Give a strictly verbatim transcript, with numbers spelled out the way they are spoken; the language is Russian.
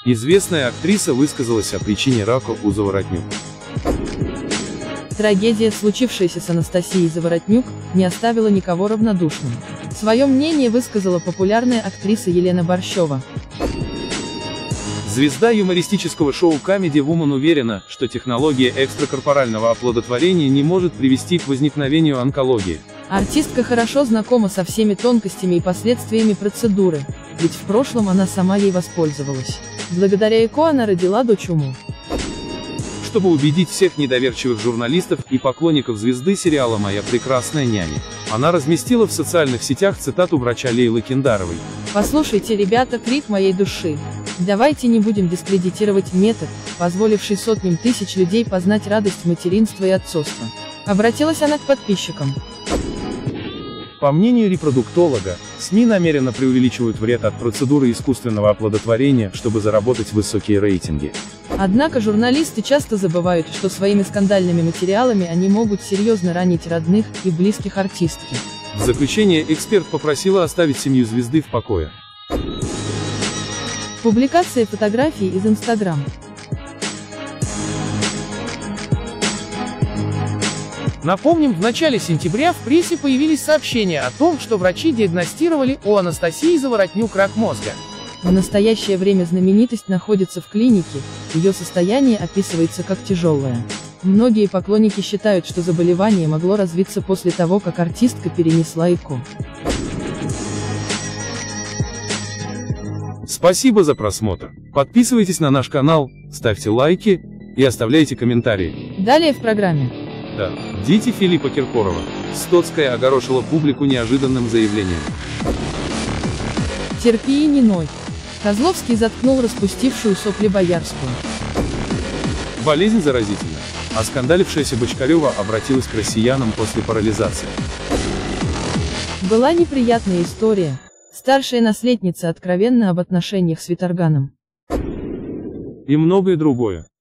Известная актриса высказалась о причине рака у Заворотнюк. Трагедия, случившаяся с Анастасией Заворотнюк, не оставила никого равнодушным. Свое мнение высказала популярная актриса Елена Борщева. Звезда юмористического шоу Comedy Woman уверена, что технология экстракорпорального оплодотворения не может привести к возникновению онкологии. Артистка хорошо знакома со всеми тонкостями и последствиями процедуры, ведь в прошлом она сама ей воспользовалась. Благодаря ЭКО она родила дочь Уму. Чтобы убедить всех недоверчивых журналистов и поклонников звезды сериала «Моя прекрасная няня», она разместила в социальных сетях цитату врача Лейлы Киндаровой. «Послушайте, ребята, крик моей души. Давайте не будем дискредитировать метод, позволивший сотням тысяч людей познать радость материнства и отцовства». Обратилась она к подписчикам. По мнению репродуктолога, СМИ намеренно преувеличивают вред от процедуры искусственного оплодотворения, чтобы заработать высокие рейтинги. Однако журналисты часто забывают, что своими скандальными материалами они могут серьезно ранить родных и близких артистки. В заключение эксперт попросила оставить семью звезды в покое. Публикация фотографий из Инстаграм. Напомним, в начале сентября в прессе появились сообщения о том, что врачи диагностировали у Анастасии Заворотнюк рак мозга. В настоящее время знаменитость находится в клинике, ее состояние описывается как тяжелое. Многие поклонники считают, что заболевание могло развиться после того, как артистка перенесла ЭКО. Спасибо за просмотр. Подписывайтесь на наш канал, ставьте лайки и оставляйте комментарии. Далее в программе. Да, дети Филиппа Киркорова. Стоцкая огорошила публику неожиданным заявлением. Терпи и не ной. Козловский заткнул распустившую сопли Боярскую. Болезнь заразительна. Оскандалившаяся Бочкарева обратилась к россиянам после парализации. Была неприятная история. Старшая наследница откровенна об отношениях с Виторганом. И многое другое.